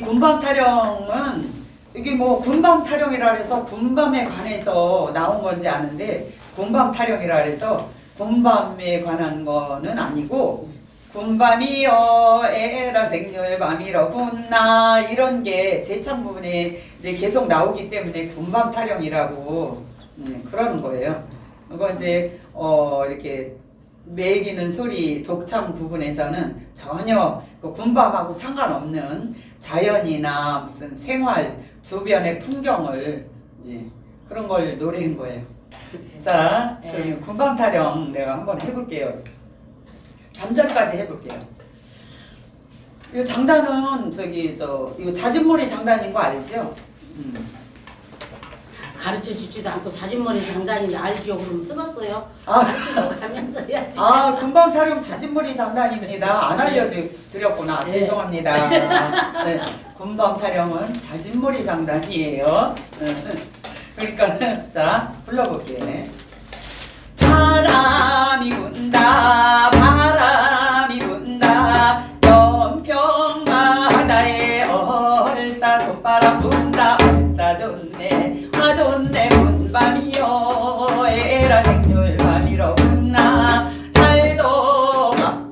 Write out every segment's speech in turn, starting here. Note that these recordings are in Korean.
군밤 타령은 이게 뭐 군밤 타령이라 해서 군밤에 관해서 나온 건지 아는데 군밤 타령이라 해서 군밤에 관한 거는 아니고 군밤이여 에라 생률밤이로구나 이런 게 제창 부분에 이제 계속 나오기 때문에 군밤 타령이라고 그러는 거예요. 그거 이제 이렇게 매기는 소리 독창 부분에서는 전혀 그 군밤하고 상관없는 자연이나 무슨 생활 주변의 풍경을 그런 걸 노래한 거예요. 자, 그럼 군밤 타령 내가 한번 해볼게요. 잠자까지 해볼게요. 이 장단은 이거 자진몰이 장단인 거 알죠? 가르쳐 주지도 않고 자진몰이 장단인지 알죠? 그럼 쓰겠어요? 아, 가르쳐 가면서 해야지. 아, 군밤 타령 자진몰이 장단입니다. 안 알려드렸구나. 네. 죄송합니다. 네, 군밤 타령은 자진몰이 장단이에요. 그러니까 자 불러볼게요. 바람이 분다 바람이 분다 연평 바다에 얼싸 손바람 분다 얼싸 좋네 아 좋네 군밤이여 에라 생률밤이로구나 달도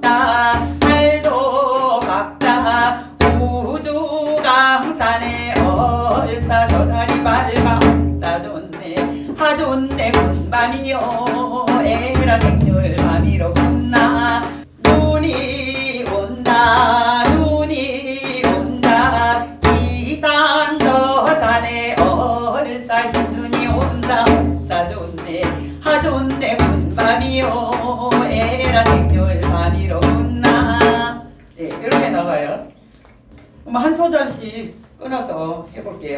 맑다 우주강산에 얼싸 저 다리 밟아 얼싸 좋네 아 좋네 군밤이여 에라 생률밤이로구나 눈이 온다 이산 저 산에 얼싸 흰눈이 온다 얼싸 좋네 아 좋네 군밤이여 에라 생률밤이로구나. 네, 이렇게 나와요. 그럼 한 소절씩 끊어서 해볼게요.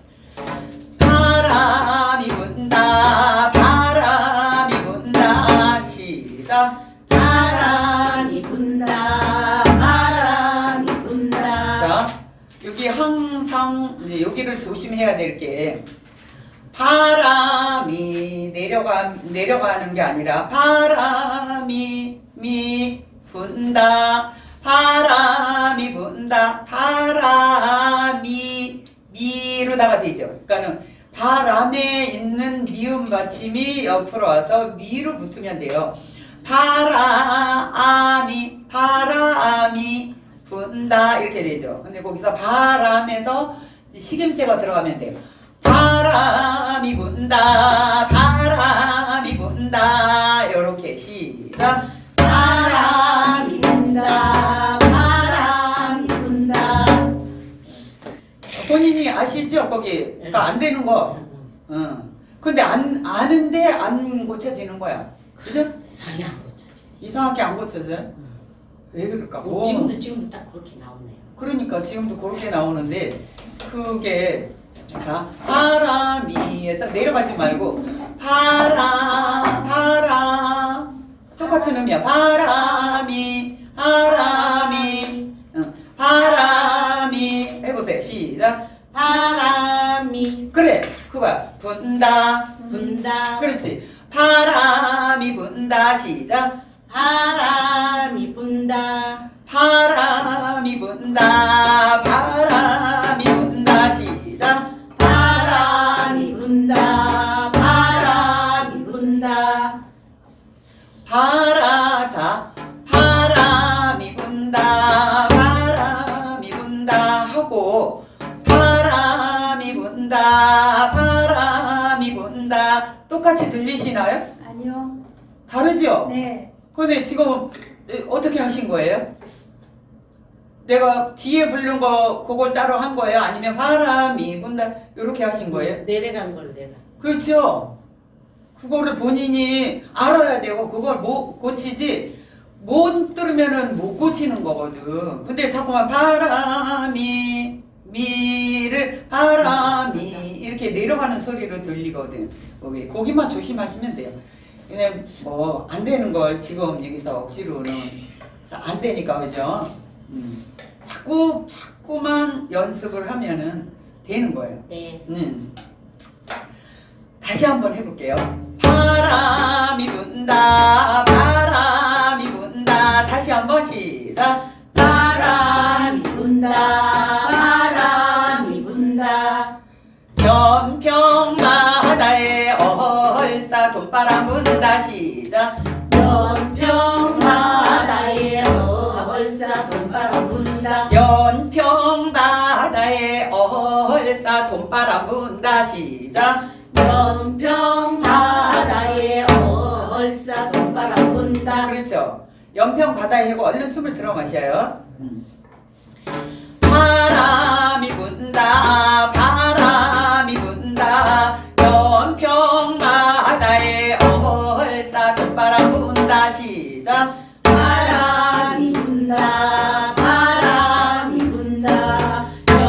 바람이 분다 바람이 분다 시작 바람이 분다 바람이 분다. 자 여기 항상 이제 여기를 조심해야 될 게 바람이 내려가는 게 아니라 바람이 분다 바람이 분다 바람이 미로다가 되죠. 그러니까는 바람에 있는 미음 받침이 옆으로 와서 미로 붙으면 돼요. 바람이 분다 이렇게 되죠. 근데 거기서 바람에서 식임새가 들어가면 돼요. 바람이 분다 이렇게 시작 바람이 분다 바람이 분다. 본인이 아시죠? 거기 그러니까 안 되는 거. 근데 아는데 안 고쳐지는 거야. 그죠? 이상하게 안 고쳐져. 이상하게 안 고쳐져요? 왜 그럴까? 지금도 딱 그렇게 나오네요. 그러니까 지금도 그렇게 나오는데 그게 자 바람이에서 내려가지 말고 바람 똑같은 의미야. 바람이 해보세요. 시작 바람이 그래 그거야. 분다 그렇지. 바람이 분다 시작 바람이 분다 바람이 분다 시작 바람이 분다 자 바람이 분다 하고 바람이 분다 똑같이 들리시나요? 아니요. 다르죠? 네. 근데 지금 어떻게 하신 거예요? 내가 뒤에 부른 거 그걸 따로 한 거예요? 아니면 바람이 분다 이렇게 하신 거예요? 내려간 걸 내가. 그렇죠? 그거를 본인이 알아야 되고 그걸 못 고치지 못 들으면은 못 고치는 거거든. 근데 자꾸만 바람이 이렇게 내려가는 소리로 들리거든. 거기만 조심하시면 돼요. 그냥 뭐 안 되는 걸 지금 여기서 억지로는 안 되니까 그죠? 자꾸만 연습을 하면은 되는 거예요. 네. 다시 한번 해볼게요. 바람이 분다 다시 한번 시작 바람이 분다 얼싸 돈바람 분다. 시작. 연평 바다에 얼싸 돈바람 분다. 연평 바다에 얼싸 돈바람 분다. 시작. 연평 바다에 얼싸 돈바람 분다. 그렇죠. 연평 바다에 하고 얼른 숨을 들어 마셔요. 바람이 분다. 바람이 분다. 연평 바다에 얼싸 돈바람 분다. 시작. 바람이 분다. 바람이 분다.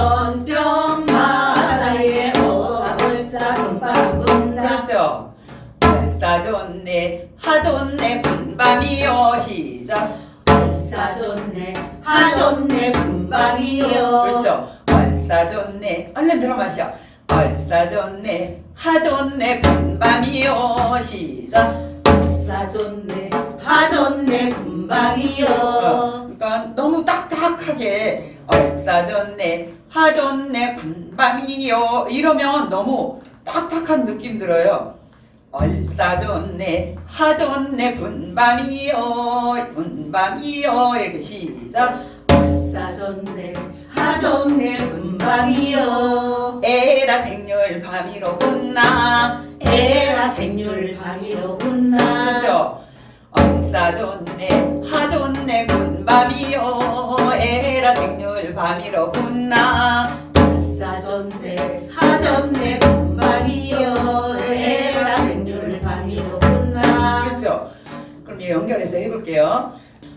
연평 바다에 얼싸 돈바람 분다. 그렇죠. 얼싸 좋네 하좋네 군밤이요. 시작. 얼싸 좋네 하좋네 군밤이요. 그렇죠. 얼싸 좋네 얼른 들어 마셔. 얼싸 좋네 하좋네 군밤이요. 시작. 얼싸 좋네 하좋네 군밤이요. 그러니까 너무 딱딱하게 얼싸 좋네 하좋네 군밤이요 이러면 너무 딱딱한 느낌 들어요. 얼싸 좋네 하좋네 군밤이요 군밤이요 이렇게 시작. 얼싸 좋네 하좋네 군밤이요. 에라 생률 밤이로 군나. 에라 생률 밤이로 군나. 그렇죠. 얼싸 좋네 하좋네 군밤이요 에라 생률 밤이로 군나. 얼싸 좋네 하좋네 군밤이요. 에라 생률 밤이로 군나. 그렇죠. 그럼 이제 연결해서 해볼게요.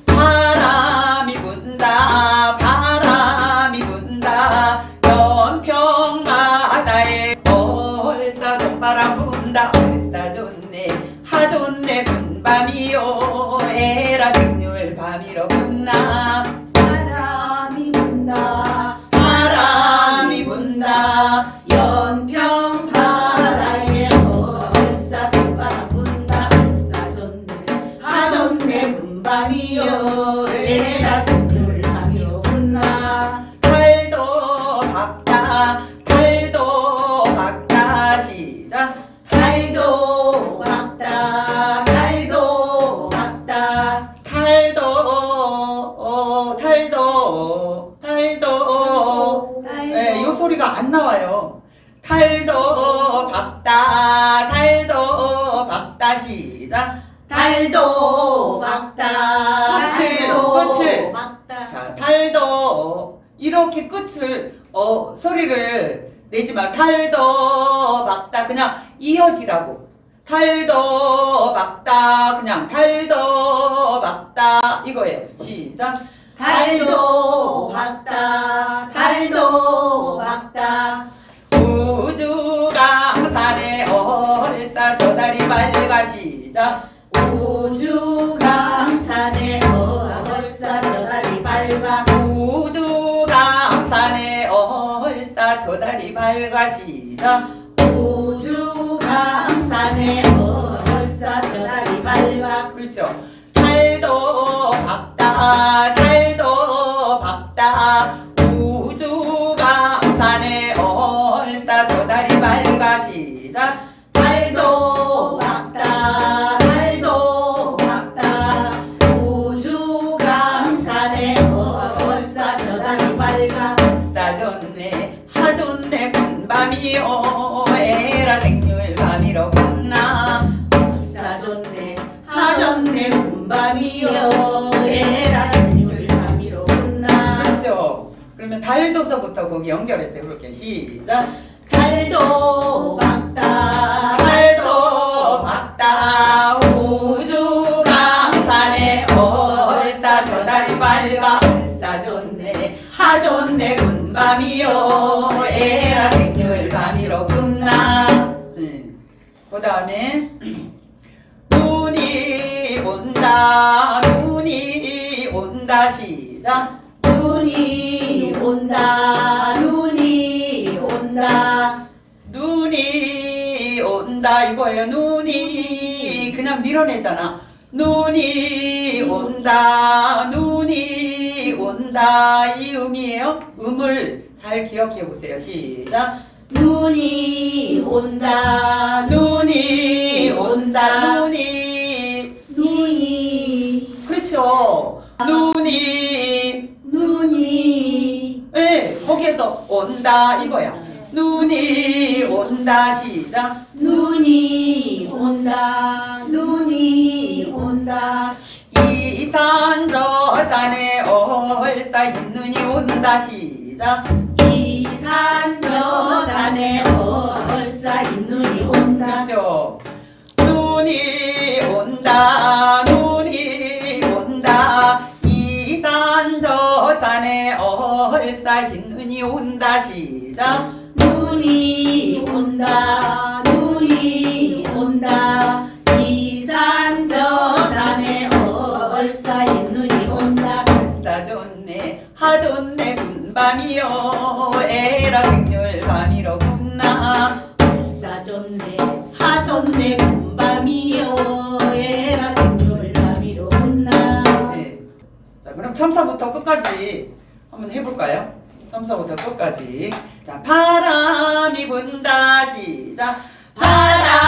바람이 분다. 바람이 분다. 연평 바다에 얼싸 돈바람 분다. 얼싸 좋네 하좋네 군밤이요 에라 생률 밤이로 군나. 바람이 분다. 바람이 분다. 연평 바다에 얼싸 돈바람 분다. 얼싸 좋네 하좋네 군밤이요. 에라 생률 밤이로 군나. 달도 박다. 달도 박다. 시작. 달도 박다. 달도 박다. 달도 네, 이 소리가 안 나와요. 달도 박다. 달도 박다. 시작. 달도 박다. 끝을, 달도 끝을. 박다. 자, 달도 이렇게 끝을 소리를 내지 마. 달도 박다 그냥 이어지라고. 달도 박다 그냥 달도 박다 이거예요. 시작. 달도 박다. 달도 박다. 우주강산에 얼싸 저다리 밝아. 시작. 우주강산에 얼싸 저다리 밝아. 우주강산에 얼싸 저다리 밝아. 시작. 우주강산에 얼싸 저다리 밝아. 그렇죠. 달도 박다. 달도 박다. 우주강산에 얼싸 저다리 밝아. 시작. 달도 박다. 달도 박다. 우주강산에 얼싸 저다리 밝아. 얼싸 좋네 하좋네 군밤이요 에라 생률 밤이로 군나. 얼싸 좋네 하좋네 군밤이요. 에라 생률 밤이로 군나. 그렇죠. 그러면 달도서부터 거기 연결해서 해볼게요. 시작. 달도 박다. 달도 박다. 우주강산에 얼싸 저다리 밝아. 얼싸 좋네 하좋네 군밤이요 에라 생률 밤이로 군나. 그 다음에 눈이 온다. 눈이 온다. 시작. 눈이 온다. 눈이 온다. 눈이 온다 이거예요. 눈이 그냥 밀어내잖아. 눈이 온다. 눈이 온다 이 음이에요. 음을 잘 기억해 보세요. 시작. 눈이 온다. 눈이 온다. 온다 이거야. 눈이 온다 시작. 눈이 온다 눈이 온다 이 산 저 산에 얼싸 흰 눈이 온다 시작. 이 산 저 산에 얼싸 흰 눈이 온다 그렇죠. 눈이 온다 눈이 온다 이 산 저 산에 얼싸 흰 눈이 온다 시작. 눈이 온다 눈이 온다 이 산 저 산에 얼싸 흰 눈이 온다 싸좋네 하좋네 군밤이여 에라 생률 밤이로구나. 얼싸 좋네 하좋네 군밤이여 에라 생률 밤이로 온나 네. 자 그럼 첨사부터 끝까지 한번 해볼까요? 첨사부터 끝까지. 자 바람이 분다 시작. 바람